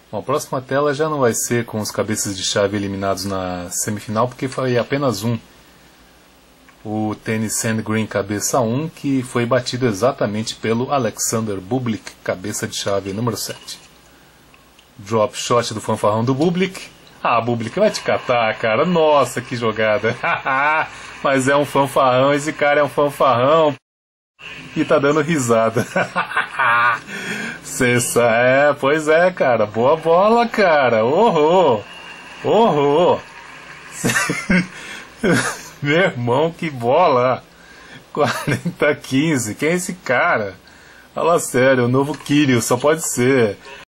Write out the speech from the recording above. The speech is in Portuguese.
Bom, a próxima tela já não vai ser com os cabeças de chave eliminados na semifinal, porque foi apenas um. O Tennis Sandgren cabeça 1, que foi batido exatamente pelo Alexander Bublik, cabeça de chave número 7. Drop shot do fanfarrão do Bublik. Ah, Bublik, vai te catar, cara. Nossa, que jogada. Mas é um fanfarrão, esse cara é um fanfarrão. E tá dando risada. Cessa, pois é, cara. Boa bola, cara. Horror. Horror. Meu irmão, que bola. 40-15. Quem é esse cara? Fala sério, o novo Kyrgios, só pode ser.